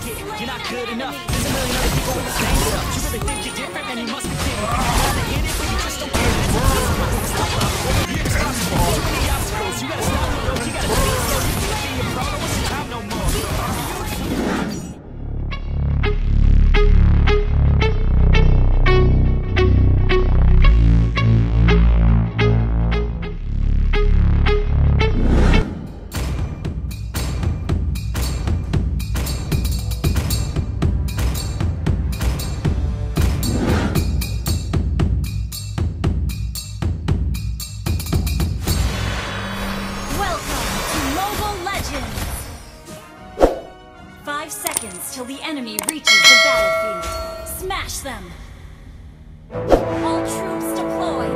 shit, you're not good enough. There's a million other people with the same stuff. You really think you're different, man, you must be kidding. You gotta hit it, but you just don't get it. You're impossible. Too many obstacles. You gotta stop the road, you gotta take it slow. You can't be a pro, don't waste your time no more. Till the enemy reaches the battlefield. Smash them! All troops deployed!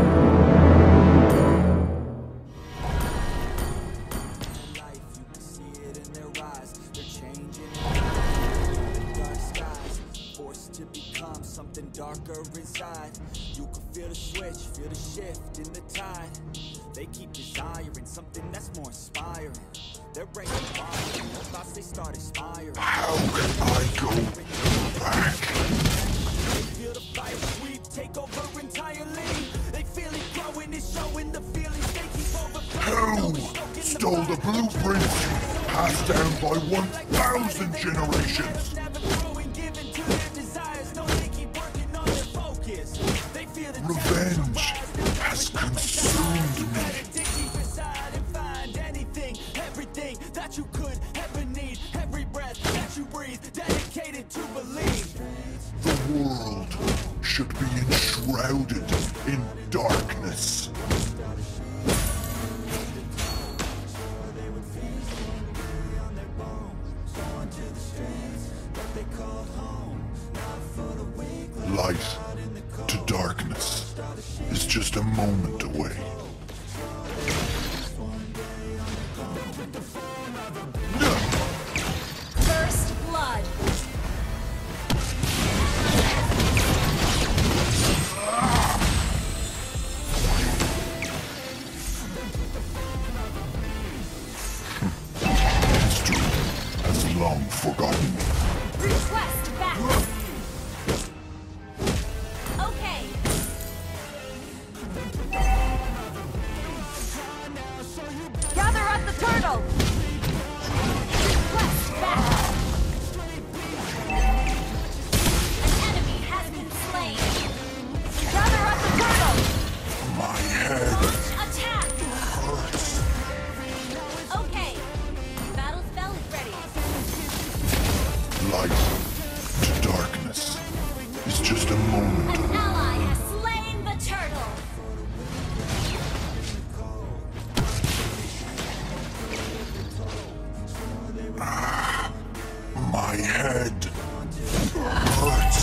Something darker inside. You can feel the switch, feel the shift in the tide. They keep desiring something that's more inspiring. They're breaking fire, no thoughts they start aspiring. How can I go back? They feel the fire sweep, take over entirely. They feel it growing, it's showing the feelings they keep overflowing. Who stole the blueprint? Passed down by 1,000 generations. Revenge has consumed me. Everything that you could ever need, every breath that you breathe, dedicated to believe. The world should be enshrouded in darkness. Light to darkness is just a moment away. First blood! History has long forgotten me. Request backup! Okay! Gather up the turtle! Request backup! An enemy has been slain! Gather up the turtle! My head Attack! hurts. Okay! Battle spell is ready. Light to darkness is just a moment An away. ally has slain the turtle! My head hurts.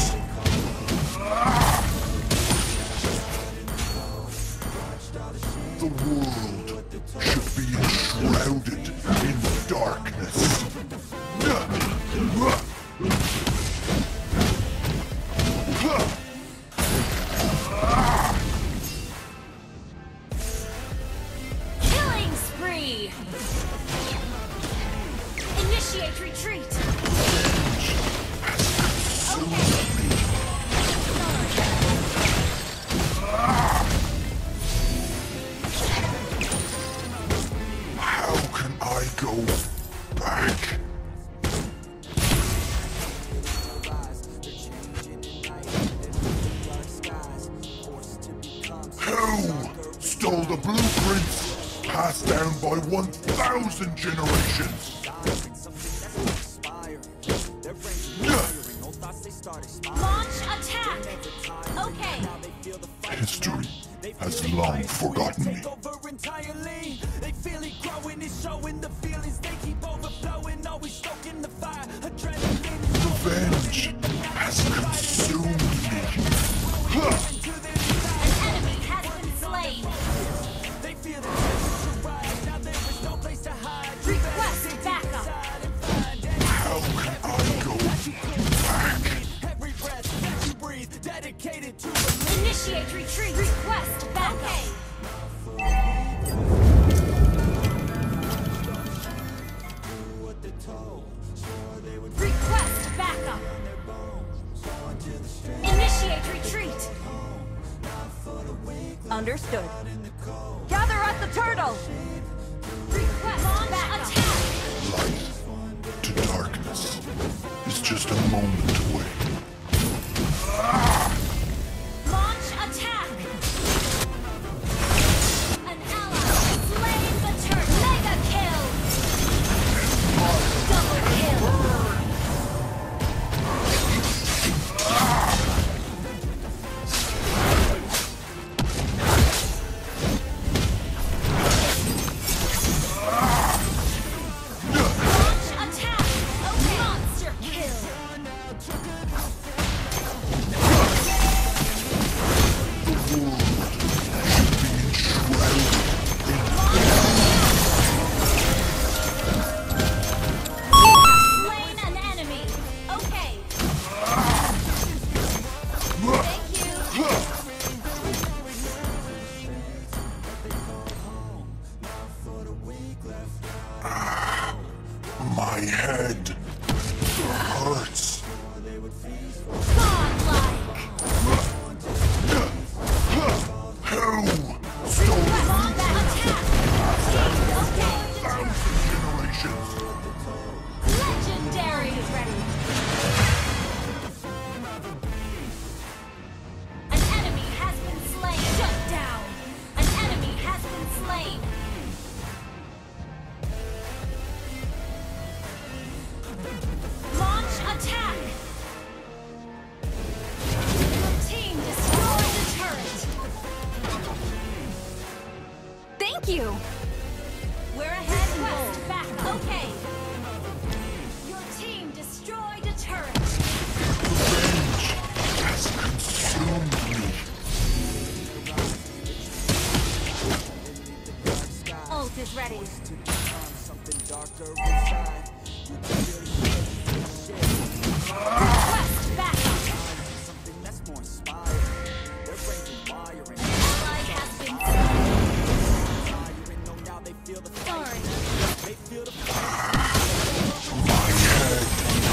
The world should be enshrouded in darkness. Killing spree! Initiate retreat! How can I go back? Who stole the blueprints? Passed down by 1,000 generations. Launch attack! Okay! History has long forgotten me. They feel it growing, it's showing the feelings they keep overflowing, always stoking the fire, adrenaline. Revenge has consumed me. An enemy has been slain! They feel the temperature rise, now there is no place to hide. Request backup! How can I go back? Every breath that you breathe, dedicated to Initiate retreat! Request backup! Request Understood. Gather at the turtle! Request launch attack. Light to darkness is just a moment away. Launch attack. An ally slain the turtle. Mega kill. Double kill. Launch attack. Okay. Monster kill. Slain an enemy. Okay. Thank you. My head hurts. Godlike. Who stole the Combat attack. Okay. thousand generations? Legendary. An enemy has been slain. Shut down. An enemy has been slain. Launch attack. Your team destroyed the turret. Thank you! We're ahead. West back. Okay. Your team destroyed a turret. Revenge has consumed me. Ult is ready. To become something darker inside. You can feel the shift. West back. Something that's more inspiring. Their brains are wiring. Ally has been slain. Tiring, no, now they feel the fight. Sorry. They feel the My head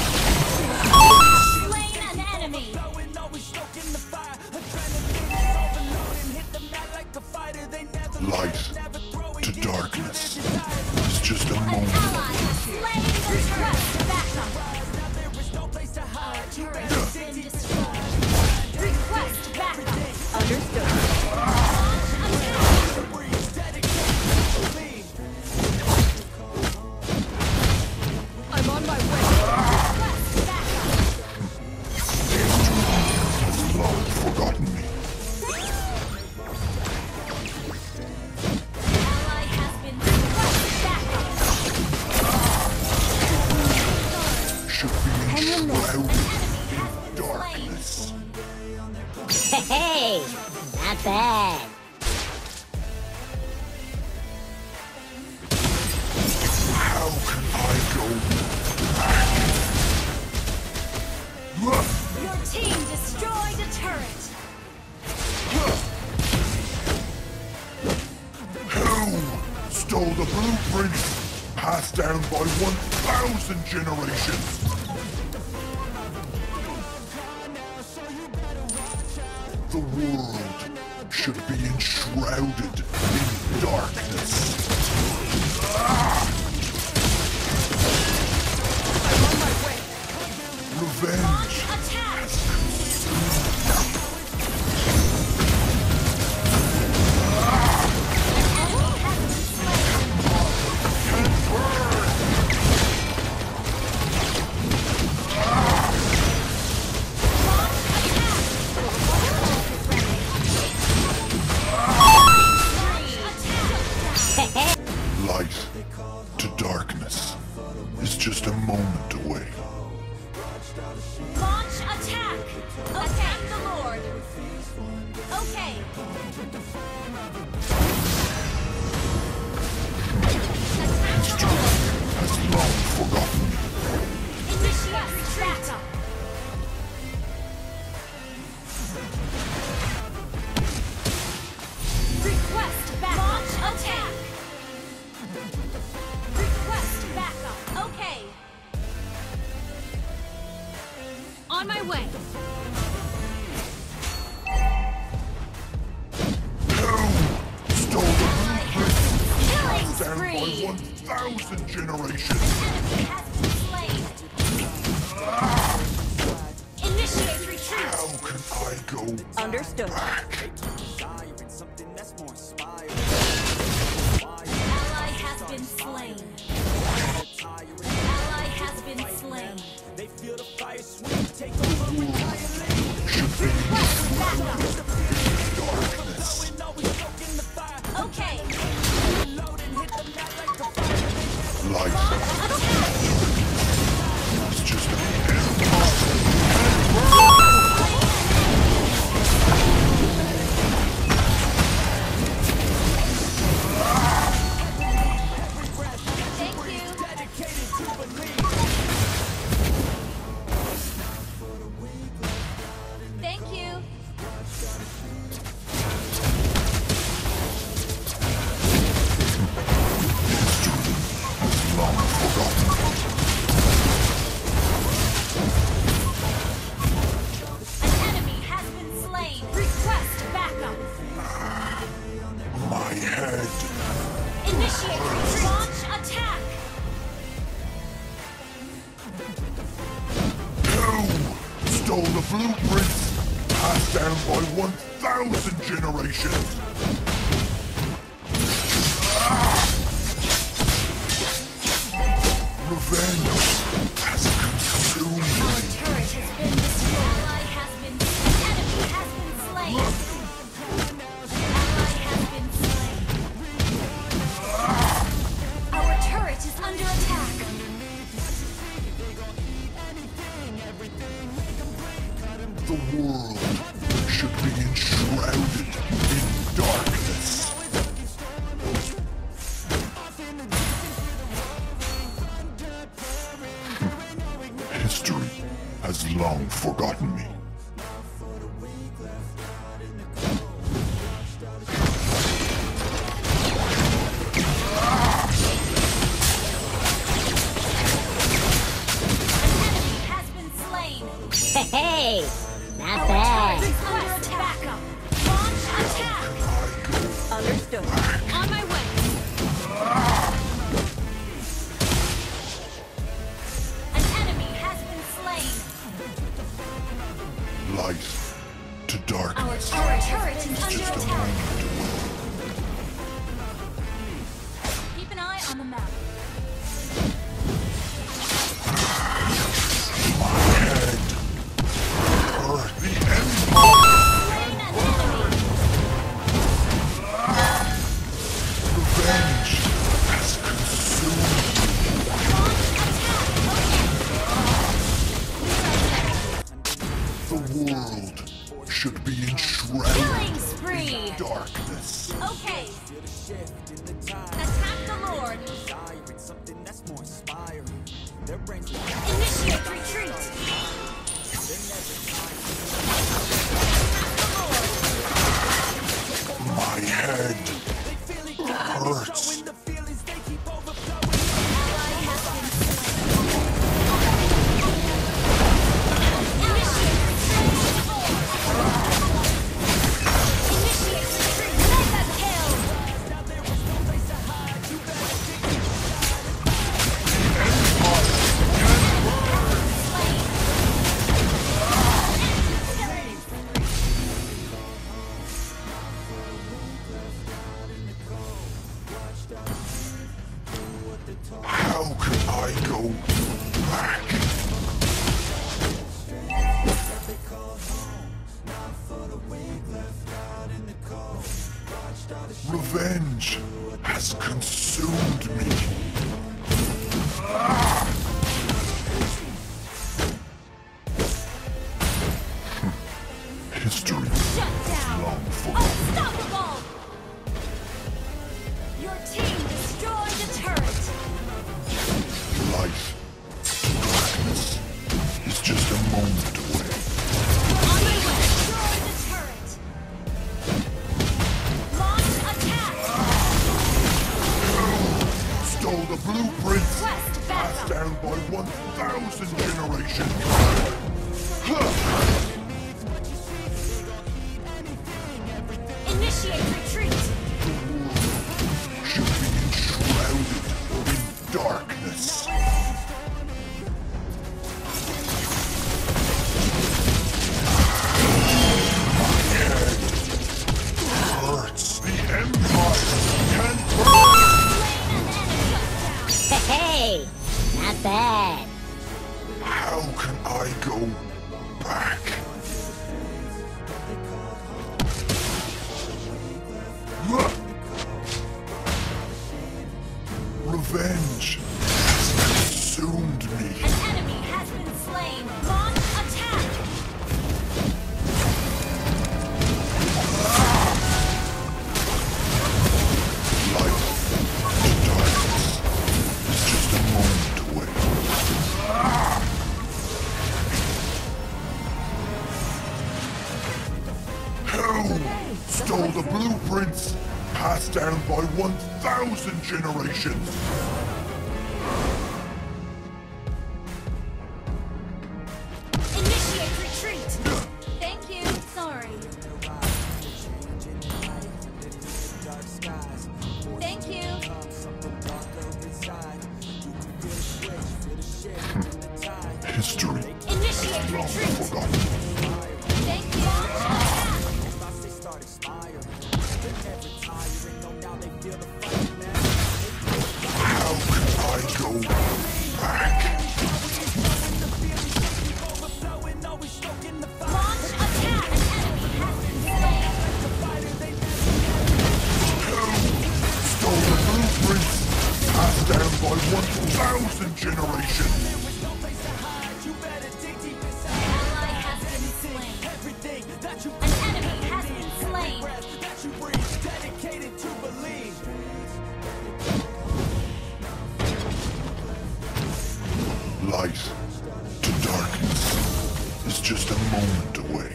Slain an enemy. flowing, always stoking the fire. Adrenaline is overloading, hit the mat like a fighter. They never light never throw it to in. darkness is just a An moment ally away. has slain the turret. Back up. Now there is no place to hide. You Turret better has been destroyed. Request backup. Understood. breathe, dedicate, believe. I'm on my way. Request backup. Has long forgotten me. Ally has been request backup. Should be enshrouded Enemy has in been slain. darkness. Hey, not bad. How can I go back? Your team destroyed a turret. Who stole the blueprint passed down by 1,000 generations? The world should be enshrouded in darkness. I'm on my way. Revenge Attack. Enemy has been slain. light to darkness is just a moment away. Launch attack! Attack the Lord! Okay. Attack the Lord! Has long forgotten me. Initiate retreat! Request back! Launch attack! Request backup! Okay. On my way. Who spree. 1,000 generations. Enemy has been slain. Initiate retreat. How can I go Understood. back? Desiring something that's more inspiring. Ally has been slain. Ally has been slain. They feel the fire sweep, take over entirely. Request backup. Darkness. Always stoking the fire. Okay. Load and hit the mat like the fire. Life Attack. is just Thank you. Dedicated to believe. Thank you. long forgotten. An enemy has been slain. Request backup. My head. Initiate retreat. Launch attack. Who stole the blueprints passed down by 1,000 generations? Revenge has consumed me. Turret has been destroyed. Ally has been. Enemy has been slain. Ally has been slain. Our turret is under attack. The world should be enshrouded in darkness. History has long forgotten me. Enemy has been slain. Hey, not Our bad. turret is under attack. Launch attack. Understood. On my way. An enemy has been slain. Light to Our darkness. turret is Just under a attack. moment away. Keep an eye on the map. My head. The Empire. Slain an enemy. Revenge has consumed Launch attack. the world. Should be enshrouded Killing spree. in darkness. Okay. Feel the shift in the tide. Attack the Lord. Desiring something that's more inspiring. Their brains are Initiate retreat. My head hurts. showing the feelings they keep overflowing. Ally has been slain. Initiate retreat. Mega kill. How can I go back? Revenge has consumed me. History Shut down. long forgotten. Unstoppable. Your team destroyed the turret. Life to darkness is just a moment away. On my way. Destroy the turret. Launch attack. Stole the blueprints Request passed backup. down by 1,000 generations. Initiate retreat. Should be enshrouded can I go back? Revenge has consumed me. An enemy has been slain. Launch attack. Light to darkness is just a moment away. Hell stole the blueprints, passed down by 1,000 generations. Initiate retreat. Thank you. Sorry. Thank you. History Initiate long retreat. forgotten. Thank you. How can I go back? Launch attack. An enemy has been slain. Stole the blueprints, passed down by 1,000 generations. Ally has been slain. An enemy has been slain. Light to darkness is just a moment away.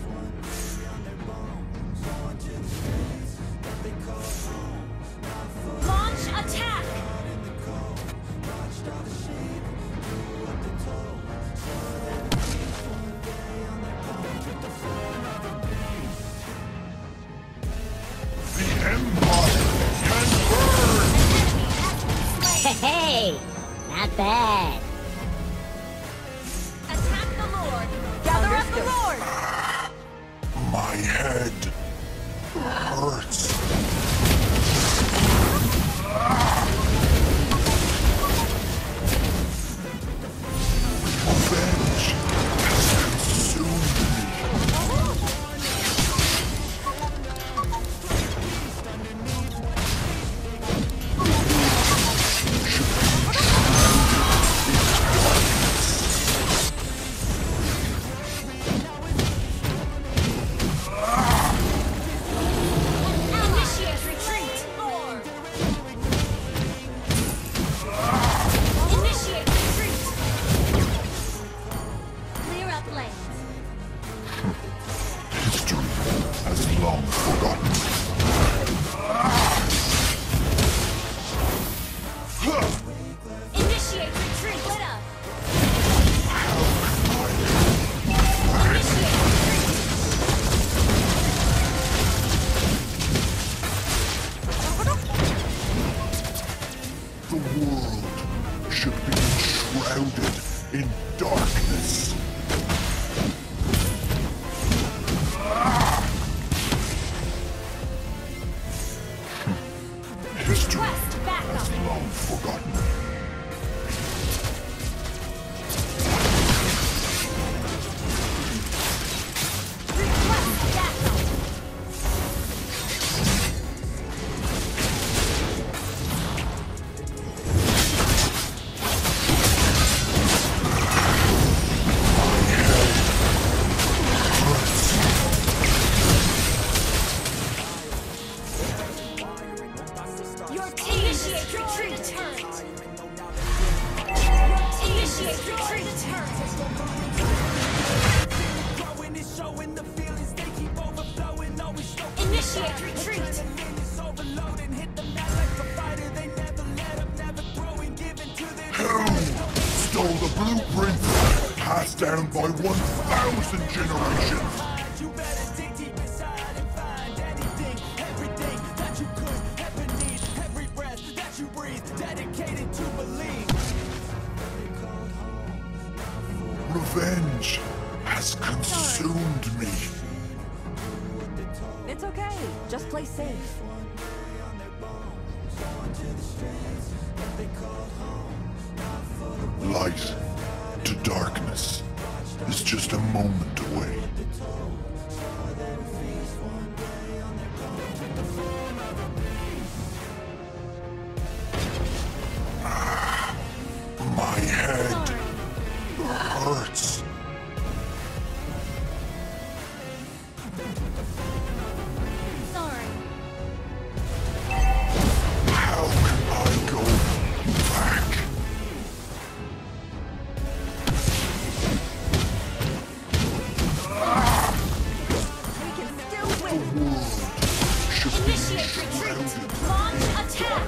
Launch attack. The Empire can burn! Hey, not bad. Attack the Lord. Gather up the Lord. My head hurts. Revenge has consumed me. Initiate retreat. Initiate retreat. Clear up lanes. History has long forgotten. Initiate retreat. Split up. Initiate The world should be enshrouded in darkness. History Request backup. has long forgotten. Request backup. Your team initiate retreat. Initiate retreat. Initiate retreat. Hell stole the blueprint, passed down by 1,000 generations. Revenge has consumed me. It's okay. Just play safe. Light to darkness just a moment away. My head hurts. Sorry. How can I go back? We can still win. The world should be Initiate retreat. shrouded Launch attack.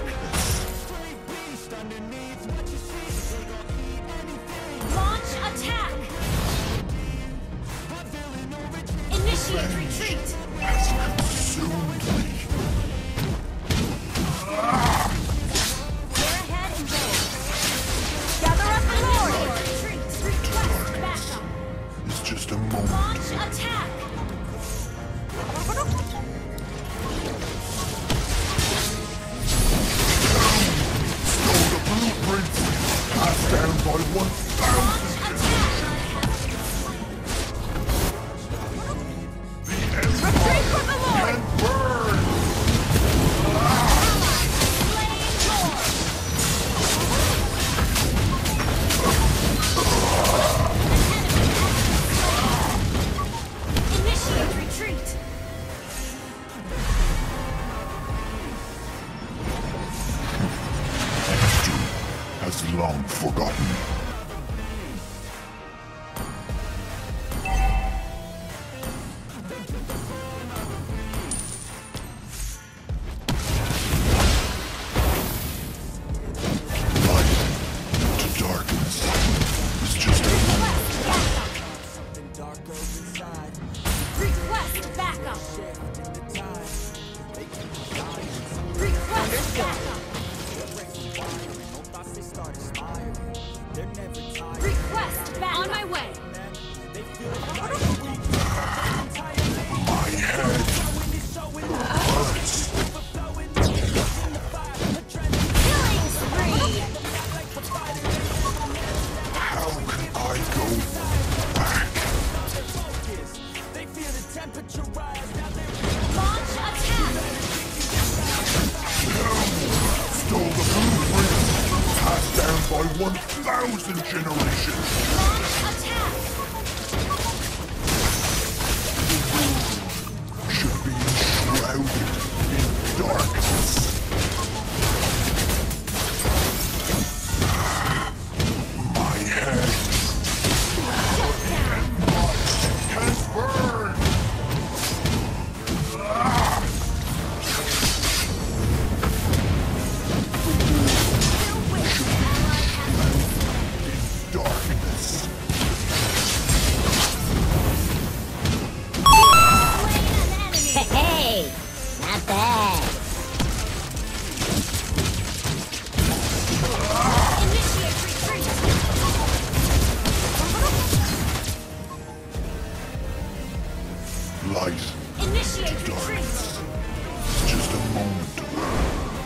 Launch attack. Initiate retreat. has consumed me. We're ahead and go. Gather up the Lord. Retreat. Request backup. It's just a moment. Launch attack. Stole the blueprints. Passed down by 1,000. Launch attack. The Empire for the Lord. can burn. Flame Lord. Initiate retreat. Has long forgotten. Light to darkness. It's just a moment. Something dark goes inside. Request backup. Shift in the tide. They keep dying. Request backup. No thoughts, they start aspiring. They're never tired. Request back. On my way. They feel My head hurts. Killing spree. How can I go back? they feel the temperature rise. Now they're Launch attack. Stole the blueprints. Passed down by 1,000 generations. Launch attack. Should be shrouded in darkness. My head Shut down. can burn. Darkness. Slain an enemy. Hey, not bad. Initiate retreat. Light. Initiate retreat. Darkness. Just a moment away.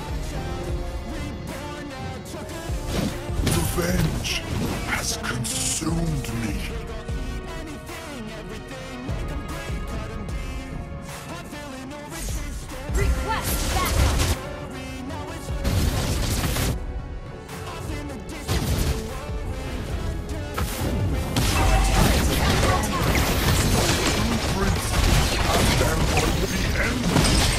Revenge has consumed me. Request backup. Blueprints passed down by the end.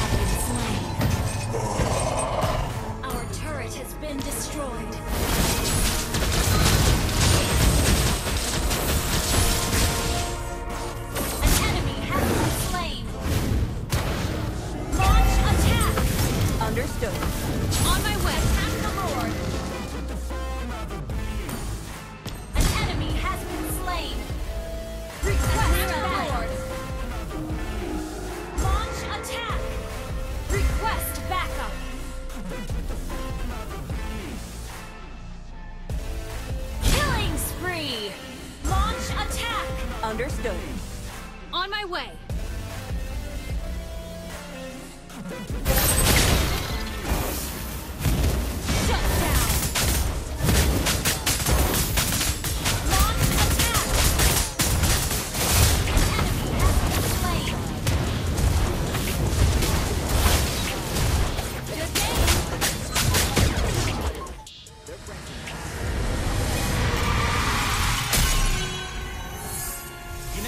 Our turret has been destroyed. An enemy has been slain. Launch attack. Understood. On my way. Attack the Lord. An enemy has been slain. Request backup. Launch attack. Request backup. Killing spree. Launch attack. Understood. On my way. Shut down. Launch attack.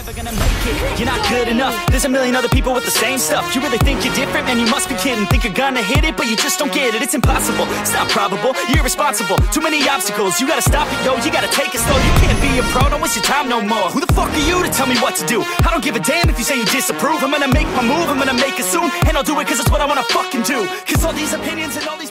never gonna make it. You're not good enough. There's a million other people with the same stuff. You really think you're different? Man, you must be kidding. Think you're gonna hit it, but you just don't get it. It's impossible, it's not probable, you're irresponsible. Too many obstacles, you gotta stop it, yo. You gotta take it slow, you can't be a pro. Don't waste your time no more. Who the fuck are you to tell me what to do? I don't give a damn if you say you disapprove. I'm gonna make my move, I'm gonna make it soon. And I'll do it cause it's what I wanna fucking do. Cause all these opinions and all these